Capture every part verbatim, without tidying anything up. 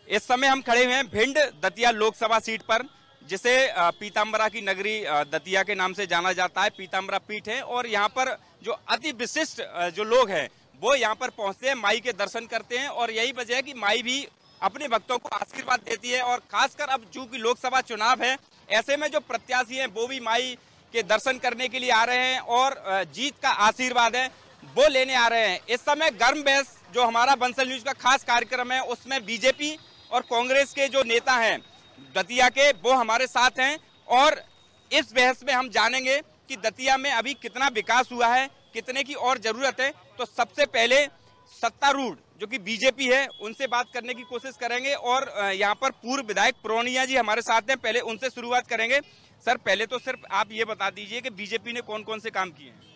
इस समय हम खड़े हुए हैं भिंड दतिया लोकसभा सीट पर, जिसे पीताम्बरा की नगरी दतिया के नाम से जाना जाता है। पीताम्बरा पीठ है और यहाँ पर जो अति विशिष्ट जो लोग हैं वो यहाँ पर पहुंचते हैं, माई के दर्शन करते हैं और यही वजह है कि माई भी अपने भक्तों को आशीर्वाद देती है। और खासकर अब चूंकि लोकसभा चुनाव है, ऐसे में जो प्रत्याशी हैं वो भी माई के दर्शन करने के लिए आ रहे हैं और जीत का आशीर्वाद है वो लेने आ रहे हैं। इस समय गर्म बहस जो हमारा बंसल न्यूज का खास कार्यक्रम है उसमें बीजेपी और कांग्रेस के जो नेता हैं दतिया के वो हमारे साथ हैं और इस बहस में हम जानेंगे कि दतिया में अभी कितना विकास हुआ है, कितने की और जरूरत है। तो सबसे पहले सत्तारूढ़ जो कि बीजेपी है उनसे बात करने की कोशिश करेंगे और यहाँ पर पूर्व विधायक प्रोनिया जी हमारे साथ हैं, पहले उनसे शुरुआत करेंगे। सर पहले तो सिर्फ आप ये बता दीजिए कि बीजेपी ने कौन कौन से काम किए हैं।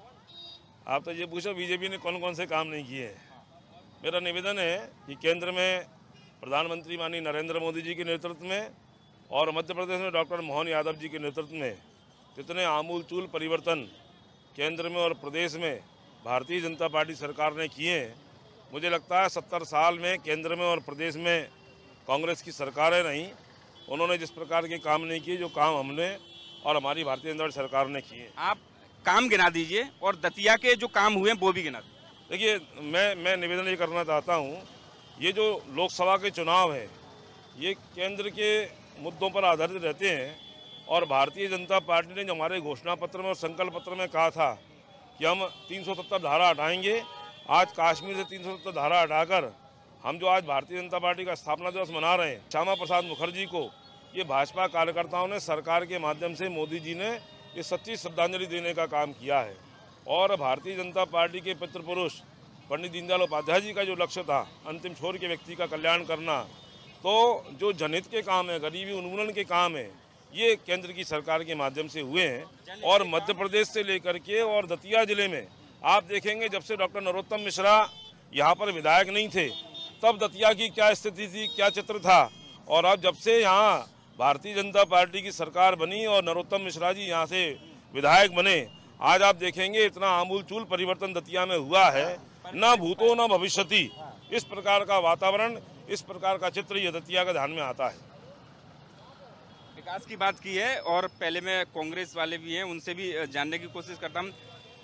आप तो ये पूछो बीजेपी ने कौन कौन से काम नहीं किए हैं। मेरा निवेदन है कि केंद्र में प्रधानमंत्री माननीय नरेंद्र मोदी जी के नेतृत्व में और मध्य प्रदेश में डॉक्टर मोहन यादव जी के नेतृत्व में कितने आमूलचूल परिवर्तन केंद्र में और प्रदेश में भारतीय जनता पार्टी सरकार ने किए हैं। मुझे लगता है सत्तर साल में केंद्र में और प्रदेश में कांग्रेस की सरकारें रहीं, उन्होंने जिस प्रकार के काम नहीं किए जो काम हमने और हमारी भारतीय जनता पार्टी सरकार ने किए। आप काम गिना दीजिए और दतिया के जो काम हुए वो भी गिना दीजिए। देखिए, मैं मैं निवेदन ये करना चाहता हूँ, ये जो लोकसभा के चुनाव है ये केंद्र के मुद्दों पर आधारित रहते हैं और भारतीय जनता पार्टी ने जो हमारे घोषणा पत्र में और संकल्प पत्र में कहा था कि हम तीन सौ सत्तर धारा हटाएंगे, आज कश्मीर से तीन सौ सत्तर धारा हटाकर हम जो आज भारतीय जनता पार्टी का स्थापना दिवस मना रहे हैं, श्यामा प्रसाद मुखर्जी को ये भाजपा कार्यकर्ताओं ने सरकार के माध्यम से मोदी जी ने ये सच्ची श्रद्धांजलि देने का काम किया है। और भारतीय जनता पार्टी के पितृ पुरुष पंडित दीनदयाल उपाध्याय जी का जो लक्ष्य था अंतिम छोर के व्यक्ति का कल्याण करना, तो जो जनहित के काम है, गरीबी उन्मूलन के काम है, ये केंद्र की सरकार के माध्यम से हुए हैं। और मध्य प्रदेश से लेकर के और दतिया जिले में आप देखेंगे जब से डॉक्टर नरोत्तम मिश्रा यहाँ पर विधायक नहीं थे तब दतिया की क्या स्थिति थी, क्या चित्र था, और अब जब से यहाँ भारतीय जनता पार्टी की सरकार बनी और नरोत्तम मिश्रा जी यहाँ से विधायक बने, आज आप देखेंगे इतना आमूलचूल परिवर्तन दतिया में हुआ है, न भूतो न भविष्यति। इस प्रकार का वातावरण, इस प्रकार का चित्र ये दतिया का ध्यान में आता है। विकास की बात की है और पहले में कांग्रेस वाले भी हैं उनसे भी जानने की कोशिश करता हूँ।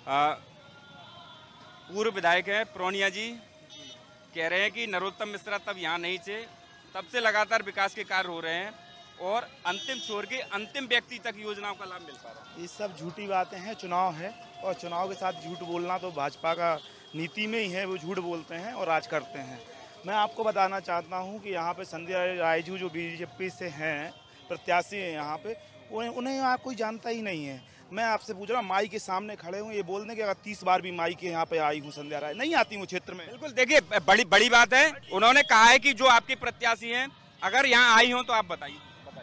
पूर्व विधायक है प्रोनिया जी कह रहे हैं कि नरोत्तम मिश्रा तब यहाँ नहीं थे, तब से लगातार विकास के कार्य हो रहे हैं और अंतिम छोर के अंतिम व्यक्ति तक योजनाओं का लाभ मिल पा रहा है। ये सब झूठी बातें हैं, चुनाव है और चुनाव के साथ झूठ बोलना तो भाजपा का नीति में ही है, वो झूठ बोलते हैं और राज करते हैं। मैं आपको बताना चाहता हूँ कि यहाँ पे संध्या रायजू जो बीजेपी से हैं प्रत्याशी हैं यहाँ पे, उन्हें उन्हें यहाँ कोई जानता ही नहीं है। मैं आपसे पूछ रहा हूँ, माई के सामने खड़े हूँ, ये बोल दें कि अगर तीस बार भी माई के यहाँ पे आई हूँ संध्या राय, नहीं आती हूँ क्षेत्र में। बिल्कुल, देखिए बड़ी बड़ी बात है, उन्होंने कहा है कि जो आपके प्रत्याशी हैं अगर यहाँ आई हो तो आप बताइए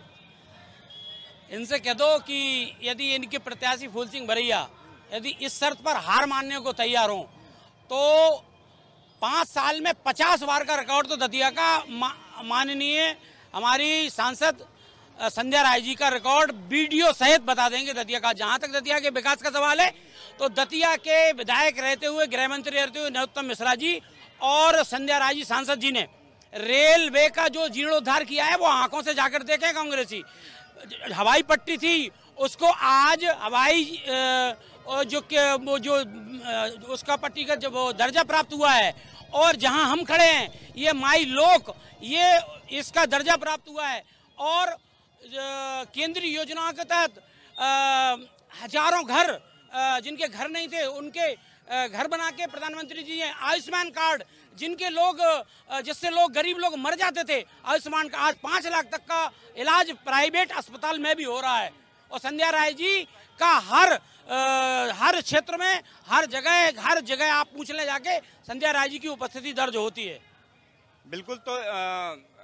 इनसे कह दो कि यदि इनके प्रत्याशी फूल सिंह भरैया यदि इस शर्त पर हार मानने को तैयार हो तो पाँच साल में पचास बार का रिकॉर्ड तो दतिया का मा, माननीय हमारी सांसद संध्या राय जी का रिकॉर्ड वीडियो सहित बता देंगे दतिया का। जहां तक दतिया के विकास का सवाल है तो दतिया के विधायक रहते हुए, गृह मंत्री रहते हुए नरोत्तम मिश्रा जी और संध्या राय जी सांसद जी ने रेलवे का जो जीर्णोद्धार किया है वो आंखों से जाकर देखें। कांग्रेसी हवाई पट्टी थी उसको आज हवाई जो वो जो उसका पट्टी का जब दर्जा प्राप्त हुआ है और जहां हम खड़े हैं ये माई लोक ये इसका दर्जा प्राप्त हुआ है और केंद्रीय योजनाओं के तहत हजारों घर जिनके घर नहीं थे उनके घर बना के प्रधानमंत्री जी हैं। आयुष्मान कार्ड जिनके लोग जिससे लोग गरीब लोग मर जाते थे, आयुष्मान का आज पाँच लाख तक का इलाज प्राइवेट अस्पताल में भी हो रहा है। और संध्या राय जी का हर आ, हर क्षेत्र में हर जगह हर जगह आप पूछ ले जाके संध्या राय जी की उपस्थिति दर्ज होती है। बिल्कुल, तो आ,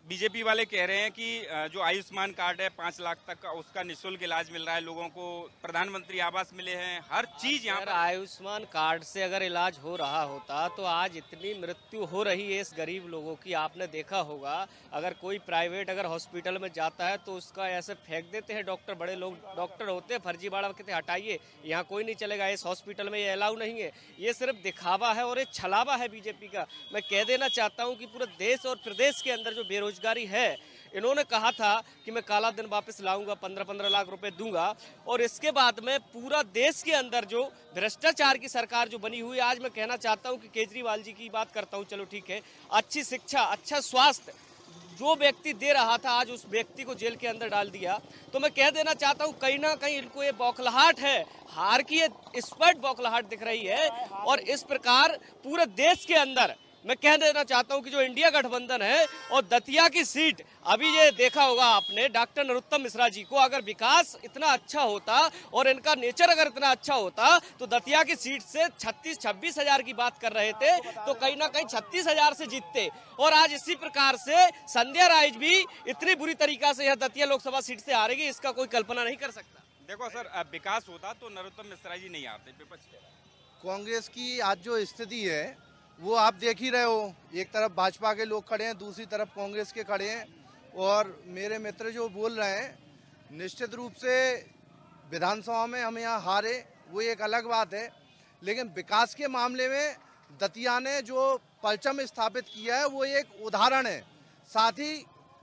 बीजेपी वाले कह रहे हैं कि अ, जो आयुष्मान कार्ड है पाँच लाख तक का उसका निःशुल्क इलाज मिल रहा है लोगों को, प्रधानमंत्री आवास मिले हैं, हर चीज यहाँ अगर पर। आयुष्मान कार्ड से अगर इलाज हो रहा होता तो आज इतनी मृत्यु हो रही है इस गरीब लोगों की, आपने देखा होगा। अगर कोई प्राइवेट अगर हॉस्पिटल में जाता है तो उसका ऐसे फेंक देते हैं डॉक्टर, बड़े लोग डॉक्टर होते हैं, फर्जीवाड़ा कहते हैं हटाइए, यहाँ कोई नहीं चलेगा, इस हॉस्पिटल में ये अलाउ नहीं है। ये सिर्फ दिखावा है और ये छलावा है बीजेपी का। मैं कह देना चाहता हूँ कि पूरे देश और प्रदेश के अंदर जो बेरोजगारी है, इन्होंने कहा था कि मैं काला दिन वापस लाऊंगा, पंद्रह पंद्रह लाख रुपए दूंगा, और इसके बाद में पूरा देश के अंदर जो भ्रष्टाचार की सरकार जो बनी हुई है, आज मैं कहना चाहता हूं कि केजरीवाल जी की बात करता हूं, चलो ठीक है, अच्छी शिक्षा, अच्छा स्वास्थ्य जो व्यक्ति दे रहा था आज उस व्यक्ति को जेल के अंदर डाल दिया। तो मैं कह देना चाहता हूं कहीं ना कहीं इनको ये बौखलाहट है, हार की ये स्पष्ट बौखलाहट दिख रही है। और इस प्रकार पूरे देश के अंदर मैं कह देना चाहता हूं कि जो इंडिया गठबंधन है और दतिया की सीट, अभी ये देखा होगा आपने डॉक्टर नरोत्तम मिश्रा जी को, अगर विकास इतना अच्छा होता और इनका नेचर अगर इतना अच्छा होता तो दतिया की सीट से छत्तीस छब्बीस हजार की बात कर रहे थे तो कहीं ना कहीं छत्तीस हजार से जीतते। और आज इसी प्रकार से संध्या राय भी इतनी बुरी तरीका से यह दतिया लोकसभा सीट से हारेगी, इसका कोई कल्पना नहीं कर सकता। देखो सर, अब विकास होता तो नरोत्तम मिश्रा जी नहीं आते, विपक्ष कह रहा है। कांग्रेस की आज जो स्थिति है वो आप देख ही रहे हो, एक तरफ भाजपा के लोग खड़े हैं, दूसरी तरफ कांग्रेस के खड़े हैं। और मेरे मित्र जो बोल रहे हैं, निश्चित रूप से विधानसभा में हम यहाँ हारे वो एक अलग बात है, लेकिन विकास के मामले में दतिया ने जो परचम स्थापित किया है वो एक उदाहरण है। साथ ही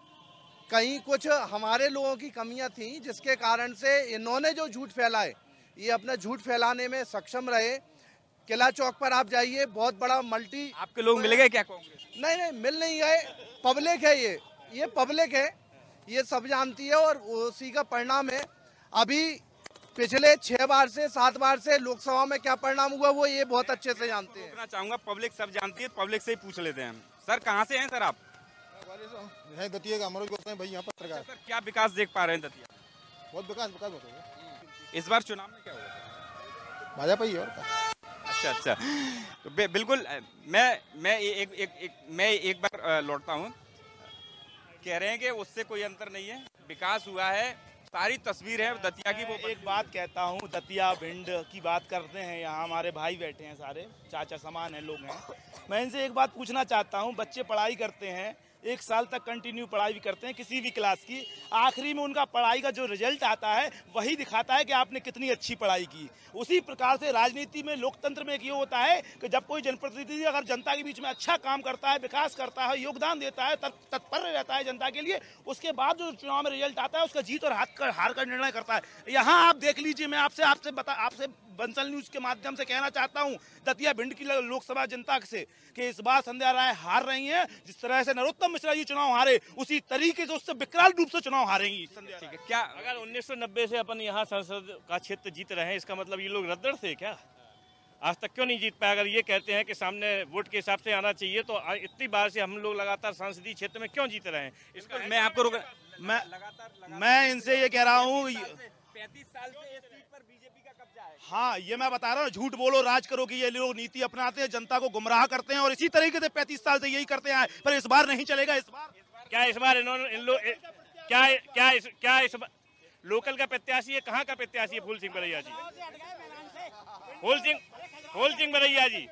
कहीं कुछ हमारे लोगों की कमियां थी जिसके कारण से इन्होंने जो झूठ फैलाए, ये अपना झूठ फैलाने में सक्षम रहे। किला चौक पर आप जाइए, बहुत बड़ा मल्टी, आपके लोग मिल गए क्या कांग्रेस? नहीं नहीं मिल नहीं गए, पब्लिक है, ये ये पब्लिक है, ये सब जानती है और उसी का परिणाम है। अभी पिछले छह बार से सात बार से लोकसभा में क्या परिणाम हुआ वो ये बहुत अच्छे से जानते हैं। मैं चाहूंगा, पब्लिक सब जानती है, पब्लिक से ही पूछ लेते हैं। सर कहाँ से हैं सर आप? है दतिया का, अमरोज बोलते हैं भाई, यहाँ पत्रकार। सर क्या विकास देख पा रहे हैं दतिया? बहुत विकास विकास होता है। इस बार चुनाव में क्या होगा? भाजपा ही है और क्या। अच्छा अच्छा, तो बिल्कुल मैं मैं एक एक, एक मैं एक बार लौटता हूँ। कह रहे हैं कि उससे कोई अंतर नहीं है, विकास हुआ है, सारी तस्वीर है दतिया की। वो एक बात कहता हूँ, दतिया भिंड की बात करते हैं, यहाँ हमारे भाई बैठे हैं, सारे चाचा समान हैं, लोग हैं। मैं इनसे एक बात पूछना चाहता हूँ, बच्चे पढ़ाई करते हैं, एक साल तक कंटिन्यू पढ़ाई भी करते हैं किसी भी क्लास की, आखिरी में उनका पढ़ाई का जो रिजल्ट आता है वही दिखाता है कि आपने कितनी अच्छी पढ़ाई की। उसी प्रकार से राजनीति में, लोकतंत्र में ये होता है कि जब कोई जनप्रतिनिधि अगर जनता के बीच में अच्छा काम करता है, विकास करता है, योगदान देता है, तत्पर रहता है जनता के लिए, उसके बाद जो चुनाव में रिजल्ट आता है उसका जीत और हाथ का हार का निर्णय करता है। यहाँ आप देख लीजिए, मैं आपसे आपसे बता आपसे बंसल न्यूज के माध्यम से कहना चाहता हूँ दतिया भिंड की लोकसभा जनता से कि इस बार संध्या राय हार रही हैं। जिस तरह से नरोत्तम मिश्रा जी चुनाव हारे, उसी तरीके से उससे विकराल रूप से चुनाव हारेंगी संध्या राय। क्या अगर उन्नीस सौ नब्बे से अपन यहाँ संसद का क्षेत्र जीत रहे हैं, इसका मतलब ये लोग रद्दड़ थे क्या? आज तक क्यों नहीं जीत पाए? अगर ये कहते हैं कि सामने वोट के हिसाब से आना चाहिए, तो इतनी बार से हम लोग लगातार संसदीय क्षेत्र में क्यों जीत रहे हैं? इसका मैं आपको रोक मैं मैं इनसे ये कह रहा हूँ, पैंतीस साल से इस सीट पर बीजेपी का कब्जा है। हाँ, ये मैं बता रहा हूँ, झूठ बोलो राज करो कि ये लोग नीति अपनाते हैं, जनता को गुमराह करते हैं और इसी तरीके से पैंतीस साल से यही करते हैं। पर इस बार नहीं चलेगा। इस बार क्या इस बार इन्होंने इन लोग क्या क्या इस, क्या इस लोकल का प्रत्याशी है? कहाँ का प्रत्याशी है? फूल सिंह बरैया जी, फूल सिंह फूल सिंह बरैया जी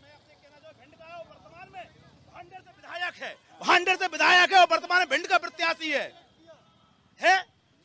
विधायक है, भांडेर से विधायक है और वर्तमान में भिंड का प्रत्याशी है है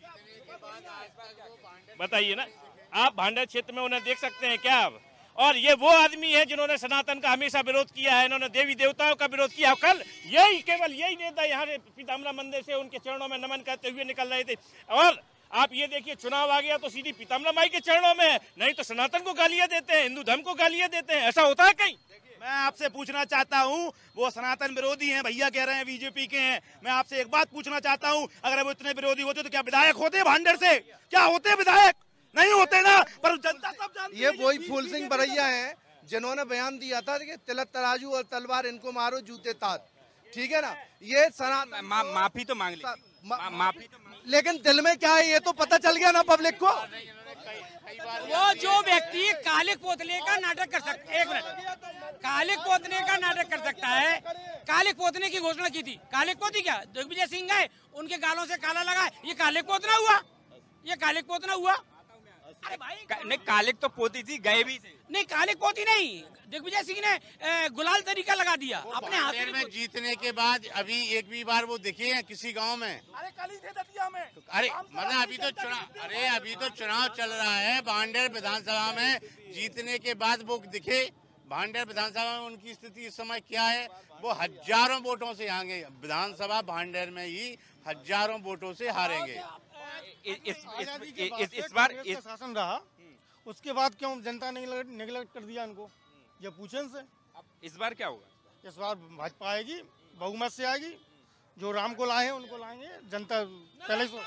बताइए ना, आप भांडर क्षेत्र में उन्हें देख सकते हैं क्या आप? और ये वो आदमी है जिन्होंने सनातन का हमेशा विरोध किया है, इन्होंने देवी देवताओं का विरोध किया। कल यही केवल यही नेता यहाँ से पीताम्बरा मंदिर से उनके चरणों में नमन करते हुए निकल रहे थे। और आप ये देखिए, चुनाव आ गया तो सीधी पीताम्बरा माई के चरणों में है, नहीं तो सनातन को गालियां देते हैं, हिंदू धर्म को गालियां देते हैं। ऐसा होता है कहीं? मैं आपसे पूछना चाहता हूं, वो सनातन विरोधी हैं, भैया कह रहे हैं बीजेपी के हैं। मैं आपसे एक बात पूछना चाहता हूं, अगर वो इतने विरोधी होते तो क्या विधायक होते भांडेर से? क्या होते विधायक? नहीं होते ना। पर जनता सब जानती है। ये वही फूल सिंह बरैया हैं जिन्होंने बयान दिया था कि तिलक तराजू और तलवार इनको मारो जूते ताज, ठीक है ना। ये सनातन मा, माफी तो मांग ली, मा, माफी तो मांग ली। लेकिन दिल में क्या है ये तो पता चल गया ना पब्लिक को। वो जो व्यक्ति कालिक पोतले का नाटक कर सकता है, एक मिनट, कालिक पोतने का नाटक कर सकता है, कालिक पोतने की घोषणा की थी, कालिक पोती क्या, दिग्विजय सिंह गए उनके गालों से काला लगा, ये कालिक पोतना हुआ, ये कालिक पोतना हुआ। अरे भाई का, नहीं कालिक तो पोती थी, गए भी थे। नहीं कालिक पोती नहीं, दिग्विजय सिंह ने ए, गुलाल तरीका लगा दिया अपने हाथ में जीतने के बाद। अभी एक भी बार वो दिखे हैं किसी गांव में? अरे कल ही थे दतिया में। अरे मतलब अभी तो चुनाव, अरे अभी तो चुनाव चल रहा है भांडेर विधानसभा में, जीतने के बाद वो दिखे? भांडेर विधानसभा में उनकी स्थिति इस समय क्या है? वो हजारों वोटों से हारेंगे, विधानसभा भांडेर में ही हजारों वोटों से हारेंगे। इस इस इस, इस बार इस शासन रहा, उसके बाद क्यों जनता ने नेगलेक्ट कर दिया इनको, ये पूछे इनसे। इस बार क्या होगा? इस बार भाजपा आएगी, बहुमत से आएगी, जो राम को लाए हैं उनको लाएंगे, जनता पहले से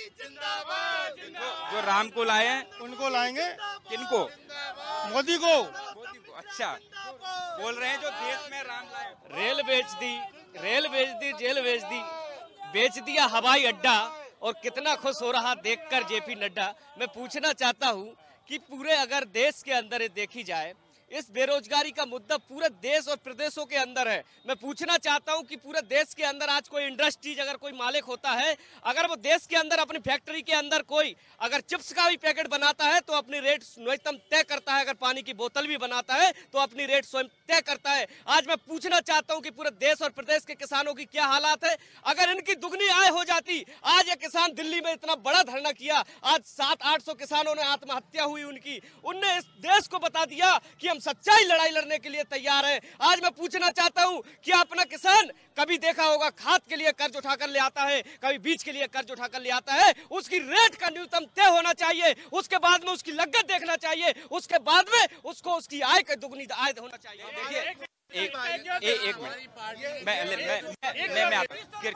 जो राम को लाए हैं उनको लाएंगे। किनको? मोदी को। मोदी को। अच्छा, बोल रहे हैं जो देश में राम लाए। रेल बेच दी, रेल बेच दी, जेल बेच दी, बेच दिया हवाई अड्डा, और कितना खुश हो रहा देखकर जेपी नड्डा। मैं पूछना चाहता हूं कि पूरे अगर देश के अंदर ये देखी जाए, इस बेरोजगारी का मुद्दा पूरे देश और प्रदेशों के अंदर है। मैं पूछना चाहता हूं कि पूरे देश के अंदर आज कोई इंडस्ट्रीज अगर कोई मालिक होता है, अगर वो देश के अंदर अपनी फैक्ट्री के अंदर कोई अगर चिप्स का भी पैकेट बनाता है तो अपनी रेट न्यूनतम तय करता है, अगर पानी की बोतल भी बनाता है तो अपनी रेट स्वयं तय करता है। आज मैं पूछना चाहता हूं कि पूरे देश और प्रदेश के किसानों की क्या हालात है। अगर इनकी दुगनी आय हो जाती, आज ये किसान दिल्ली में इतना बड़ा धरना किया, आज सात आठ सौ किसानों ने आत्महत्या हुई उनकी, उनने इस देश को बता दिया कि हम सच्चाई लड़ाई लड़ने के लिए तैयार है। आज मैं पूछना चाहता हूं कि अपना किसान कभी देखा होगा खाद के लिए कर्ज उठाकर ले आता है, कभी बीज के लिए कर्ज उठाकर ले आता है, उसकी रेट का न्यूनतम तय होना चाहिए, उसके बाद में उसकी लागत देखना चाहिए, उसके बाद में उसको उसकी आय का दुगनी आय होना चाहिए। देखिए एक एक मिनट, मैं मैं मैं मैं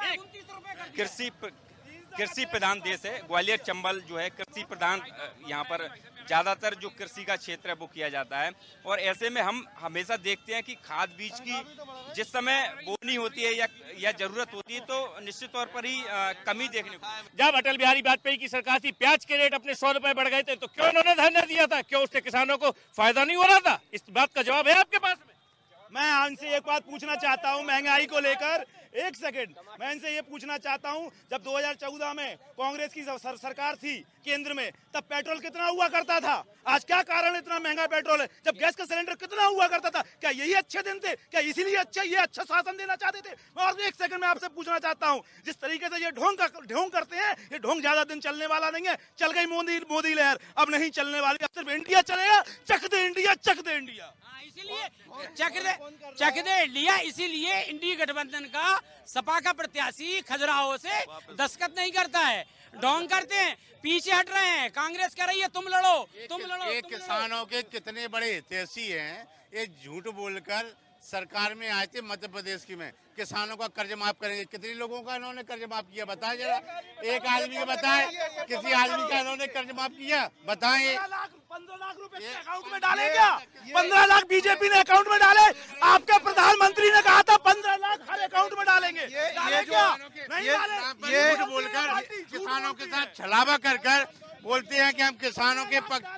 कृषि कृषि प्रधान देश है ग्वालियर चंबल जो है, कृषि प्रधान यहाँ पर ज्यादातर जो कृषि का क्षेत्र है वो किया जाता है। और ऐसे में हम हमेशा देखते हैं कि खाद बीज की जिस समय बोनी होती है या या जरूरत होती है तो निश्चित तौर पर ही आ, कमी देखने को। जब अटल बिहारी वाजपेयी की सरकार थी, प्याज के रेट अपने सौ रुपए बढ़ गए थे, तो क्यों उन्होंने धरना दिया था? क्यों उससे किसानों को फायदा नहीं हो रहा था? इस बात का जवाब है आपके पास में? मैं इनसे एक बात पूछना चाहता हूं महंगाई को लेकर, एक सेकंड मैं इनसे ये पूछना चाहता हूं, जब दो हज़ार चौदह में कांग्रेस की सर, सरकार थी केंद्र में, तब पेट्रोल कितना हुआ करता था? आज क्या कारण इतना महंगा पेट्रोल है? जब गैस का सिलेंडर कितना हुआ करता था? क्या यही अच्छे दिन थे? क्या इसीलिए अच्छा ये अच्छा शासन देना चाहते थे? और एक सेकंड में आपसे पूछना चाहता हूं, जिस तरीके से ये ढोंग का ढोंग करते हैं, ये ढोंग ज्यादा दिन चलने वाला नहीं है। चल गई मोदी मोदी लहर, अब नहीं चलने वाली, अब सिर्फ इंडिया चलेगा। चक दे इंडिया, चक दे इंडिया। इसीलिए चक दे चक दे इंडिया, इसीलिए इंडी गठबंधन का सपा का प्रत्याशी खजुराहो से दस्तखत नहीं करता है, ढोंग करते हैं, पीछे हट रहे हैं। कांग्रेस कह रही है तुम लड़ो, तुम लड़ो। ये किसानों के कितने बड़े हितैषी हैं, ये झूठ बोलकर सरकार में आए थे मध्य प्रदेश की में, किसानों का कर्ज माफ करेंगे। कितने लोगों का इन्होंने कर्ज माफ किया बताएं जरा, एक आदमी को बताएं, किसी आदमी का इन्होंने कर्ज माफ किया बताएं? पंद्रह लाख रुपए अकाउंट में डाले क्या? पंद्रह लाख बीजेपी ने अकाउंट में डाले। आपके प्रधानमंत्री ने कहा था पंद्रह लाख हर अकाउंट में डालेंगे, डाले क्या? नहीं डाले। ये झूठ बोलकर किसानों के साथ छलावा कर कर बोलते हैं कि हम किसानों के पक्ष।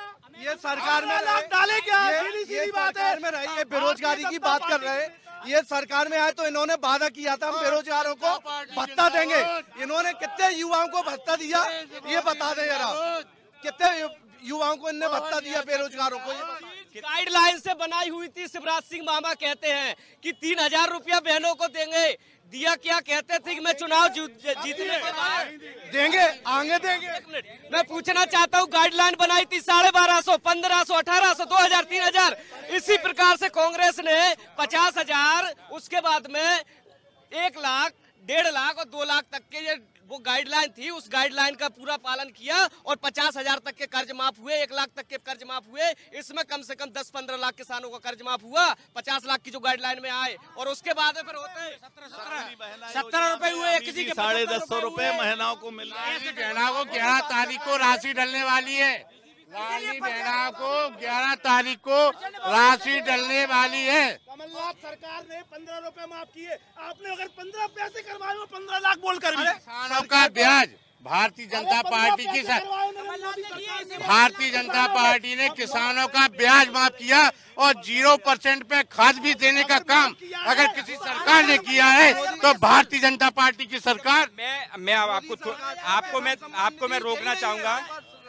ये सरकार में डाले क्या? ये, ये सरकार में रही है, बेरोजगारी की बात कर रहे हैं। ये सरकार में आए तो इन्होंने वादा किया था हम बेरोजगारों को भत्ता देंगे। इन्होंने कितने युवाओं को भत्ता दिया ये बता दें जरा, कितने युवाओं को इन्होंने भत्ता दिया बेरोजगारों को? गाइडलाइन से बनाई हुई थी। शिवराज सिंह मामा कहते हैं कि तीन हजार रुपया बहनों को देंगे, दिया क्या? कहते थे कि मैं चुनाव जीतने के बाद देंगे, आगे देंगे। मैं पूछना चाहता हूँ, गाइडलाइन बनाई थी साढ़े बारह सौ, पंद्रह सौ, अठारह सौ, दो हजार, तीन हजार, इसी प्रकार से कांग्रेस ने पचास हजार, उसके बाद में एक लाख, डेढ़ लाख और दो लाख तक के ये वो गाइडलाइन थी, उस गाइडलाइन का पूरा पालन किया और पचास हजार तक के कर्ज माफ हुए, एक लाख तक के कर्ज माफ हुए। इसमें कम से कम दस पंद्रह लाख किसानों का कर्ज माफ हुआ, पचास लाख की जो गाइडलाइन में आए, और उसके बाद में फिर होते हैं सत्रह रुपए हुए, किसी के साढ़े दस सौ रुपए महिलाओं को मिल रहा है। बहना को ग्यारह तारीख को राशि डलने वाली है, लाली बहना को ग्यारह तारीख को राशि डलने वाली है। कमलनाथ सरकार ने पंद्रह रुपए माफ किए, आपने अगर पंद्रह पैसे करवाए वो पंद्रह लाख बोलकर भी। किसानों का ब्याज भारतीय जनता पार्टी की सर भारतीय जनता पार्टी ने किसानों का ब्याज माफ किया और जीरो परसेंट पे खाद भी देने का काम अगर किसी सरकार ने किया है तो भारतीय जनता पार्टी की सरकार। मैं मैं आपको आपको मैं आपको मैं रोकना चाहूंगा।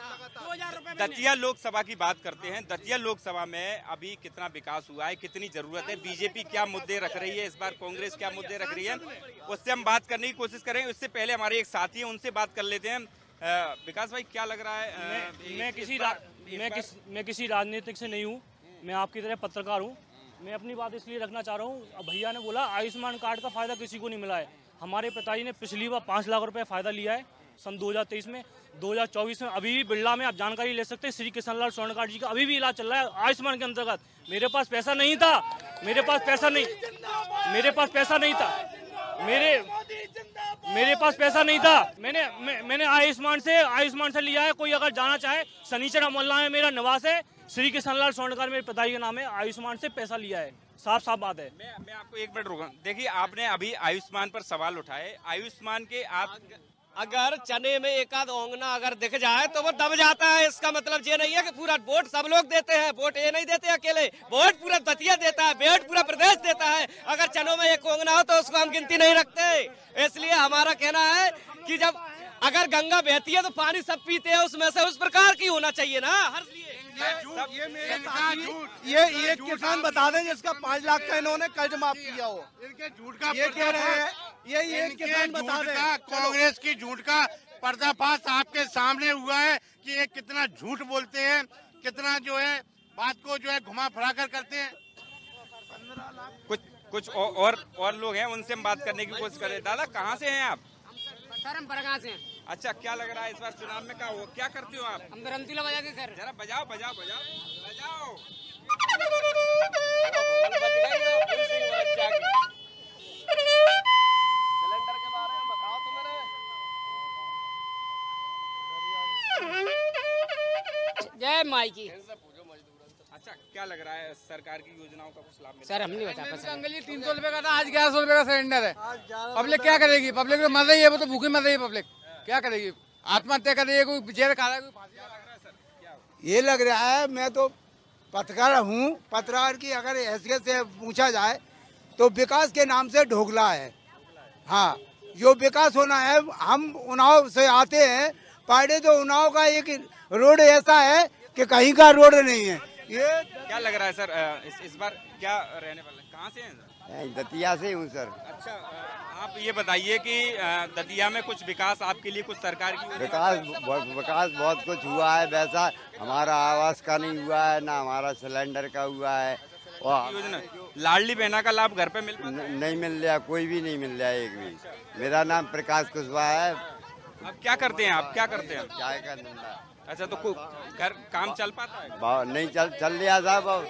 दतिया लोकसभा की बात करते हैं। दतिया लोकसभा में अभी कितना विकास हुआ है, कितनी जरूरत है, बीजेपी क्या मुद्दे रख रही है, इस बार कांग्रेस क्या मुद्दे रख रही है, उससे हम बात करने की कोशिश करेंगे। उससे पहले हमारे एक साथी हैं, उनसे बात कर लेते हैं। विकास भाई, क्या लग रहा है? मैं, मैं किसी रा, मैं, किस, मैं किसी राजनीतिक से नहीं हूँ, मैं आपकी तरह पत्रकार हूँ। मैं अपनी बात इसलिए रखना चाह रहा हूँ, भैया ने बोला आयुष्मान कार्ड का फायदा किसी को नहीं मिला है। हमारे पिताजी ने पिछली बार पाँच लाख रुपए फायदा लिया है सन दो हज़ार तेईस में। दो हज़ार चौबीस में अभी भी बिरला में आप जानकारी ले सकते हैं, श्री किशनलाल स्वर्णकार जी का अभी भी इलाज चल रहा है आयुष्मान के अंतर्गत। मेरे पास पैसा नहीं था, मेरे पास पैसा नहीं मेरे पास पैसा नहीं था मेरे मेरे पास पैसा नहीं था मैंने मैं, मैंने आयुष्मान से आयुष्मान से लिया है। कोई अगर जाना चाहे, शनिचर मोहल्ला में मेरा निवास है, श्री किशनलाल स्वर्णकार मेरे पिताजी का नाम है, आयुष्मान से पैसा लिया है। साफ साफ बात है। मैं मैं आपको एक मिनट रोका। देखिए, आपने अभी आयुष्मान पर सवाल उठाए। आयुष्मान के आप अगर चने में एक आध ओंगना अगर दिख जाए तो वो दब जाता है। इसका मतलब ये नहीं है कि पूरा वोट सब लोग देते हैं, वोट ये नहीं देते अकेले, वोट पूरा दतिया देता है, वोट पूरा प्रदेश देता है। अगर चनों में एक ओंगना हो तो उसको हम गिनती नहीं रखते। इसलिए हमारा कहना है कि जब अगर गंगा बहती है तो पानी सब पीते हैं, उसमें से उस प्रकार की होना चाहिए ना हर लिए। ये मेरे ये ये एक किसान बता दें जिसका पाँच लाख का इन्होंने कर्ज माफ किया हो। इनके झूठ का ये कह रहे हैं, ये ये किसान बता दें। कांग्रेस की झूठ का पर्दाफाश आपके सामने हुआ है कि ये कितना झूठ बोलते हैं, कितना जो है बात को जो है घुमा फिरा कर करते हैं। कुछ कुछ और और, और लोग हैं, उनसे हम बात करने की कोशिश करें। दादा, कहाँ से हैं आप? सर हम बरगाह से हैं। अच्छा, क्या लग रहा है इस बार चुनाव में? क्या हो, क्या करते हो आप? हम रंतीला बजा के सर। जरा बजाओ बजाओ बजाओ बजाओ। सिलेंडर के बारे में बताओ तो मेरे। जय माई की। अच्छा, क्या लग रहा है सरकार की योजनाओं का कुछ लाभ मिला? सर हम नहीं बता पाए। अंगली तीन सौ रुपए का था, आज ग्यारह सौ रुपए का सिलेंडर है। पब्लिक क्या करेगी? पब्लिक तो मर रही है, वो तो भूखी मर रही है। पब्लिक क्या करेगी? आत्महत्या कर रही है, कोई जेल खा रहा है, कोई फांसी। ये लग रहा है, मैं तो पत्रकार हूँ, पत्रकार की अगर हैसियत से पूछा जाए तो विकास के नाम से ढोकला है। हाँ, जो विकास होना है, हम उन्नाव से आते हैं, पाड़े तो उन्नाव का एक रोड ऐसा है कि कहीं का रोड नहीं है। ये क्या लग रहा है सर, इस, इस बार क्या रहने वाला है? कहाँ से हैं सर? दतिया से हूँ सर। अच्छा, आप ये बताइए कि दतिया में कुछ विकास आपके लिए कुछ सरकार की विकास विकास बहुत कुछ हुआ है। वैसा हमारा आवास का नहीं हुआ है, ना हमारा सिलेंडर का हुआ है। और योजना लाडली बहना का लाभ घर पे मिल पाता है? नहीं मिल रहा, कोई भी नहीं मिल रहा है एक भी। मेरा नाम प्रकाश कुशवाहा है। अब क्या करते हैं आप? क्या करते हैं? चाय का धंधा। अच्छा, तो घर काम चल पाता है? नहीं चल चल रहा साहब।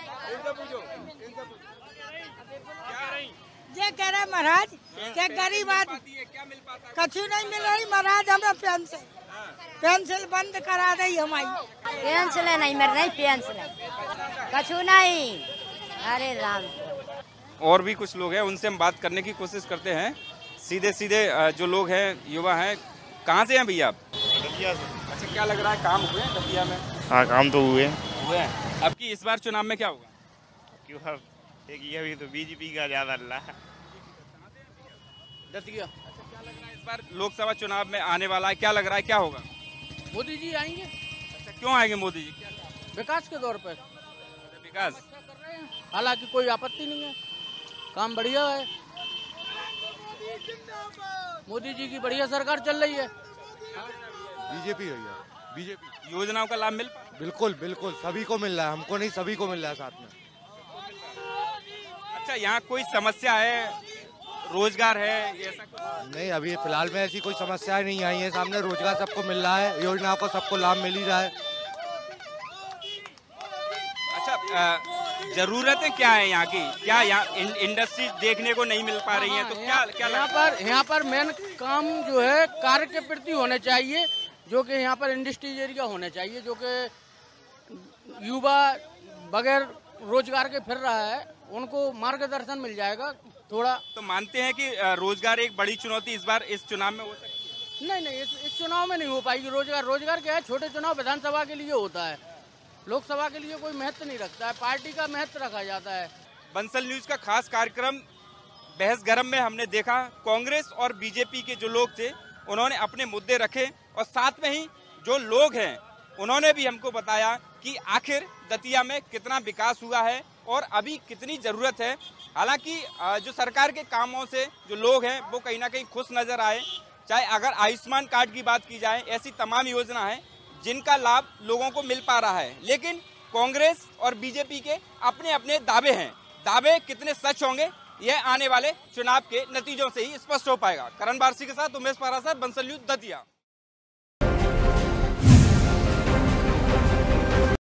ये कह रहे महाराज क्या गरीब आदमी कछु नहीं मिल रही महाराज। हमें पेंसिल पेंसिल बंद करा रही हमारी। पेंसिल नहीं मिल रही, पेंसिल कछु नहीं। अरे राम। और भी कुछ लोग हैं, उनसे हम बात करने की कोशिश करते हैं। सीधे सीधे जो लोग हैं, युवा हैं, कहाँ से हैं भैया आप? दतिया से। अच्छा, क्या लग रहा है, काम हुए हैं दतिया में? हाँ, काम तो हुए हुए हैं। अब की इस बार चुनाव में क्या होगा? क्यों, एक ये भी तो बीजेपी का ज्यादा अल्लाह दतिया। अच्छा, क्या लग रहा है इस बार लोकसभा चुनाव में आने वाला है, क्या लग रहा है, क्या होगा? मोदी जी आएंगे। अच्छा, क्यों आएंगे मोदी जी? क्या विकास के दौर पर विकास? हालांकि कोई आपत्ति नहीं है, काम बढ़िया है। मोदी जी की बढ़िया सरकार चल रही है। बीजेपी भैया, बीजेपी। योजनाओं का लाभ मिल पा? बिल्कुल बिल्कुल, सभी को मिल रहा है, हमको नहीं सभी को मिल रहा है साथ में। अच्छा, यहाँ कोई समस्या है, रोजगार है, ऐसा कुछ? नहीं, अभी फिलहाल में ऐसी कोई समस्याएं नहीं आई है सामने। रोजगार सबको मिल रहा है, योजनाओं को सबको लाभ मिल ही रहा है। अच्छा, जरूरतें क्या है यहाँ की? क्या यहाँ इंडस्ट्री देखने को नहीं मिल पा रही है, तो क्या क्या यहाँ पर यहाँ पर मेन काम जो है कार्य के प्रति होने चाहिए, जो कि यहाँ पर इंडस्ट्रीज एरिया होने चाहिए, जो कि युवा बगैर रोजगार के फिर रहा है, उनको मार्गदर्शन मिल जाएगा थोड़ा। तो मानते हैं कि रोजगार एक बड़ी चुनौती इस बार इस चुनाव में हो सकती है? नहीं नहीं, इस, इस चुनाव में नहीं हो पाएगी। रोजगार रोजगार क्या है, छोटे चुनाव विधानसभा के लिए होता है, लोकसभा के लिए कोई महत्व नहीं रखता है, पार्टी का महत्व रखा जाता है। बंसल न्यूज का खास कार्यक्रम बहस गरम में हमने देखा कांग्रेस और बीजेपी के जो लोग थे उन्होंने अपने मुद्दे रखे और साथ में ही जो लोग हैं उन्होंने भी हमको बताया कि आखिर दतिया में कितना विकास हुआ है और अभी कितनी जरूरत है। हालांकि जो सरकार के कामों से जो लोग हैं वो कहीं ना कहीं खुश नजर आए, चाहे अगर आयुष्मान कार्ड की बात की जाए, ऐसी तमाम योजना है जिनका लाभ लोगों को मिल पा रहा है। लेकिन कांग्रेस और बीजेपी के अपने अपने दावे हैं, दावे कितने सच होंगे यह आने वाले चुनाव के नतीजों से ही स्पष्ट हो पाएगा। करण बारसी के साथ उमेश पारासर, बंसल न्यूज दतिया।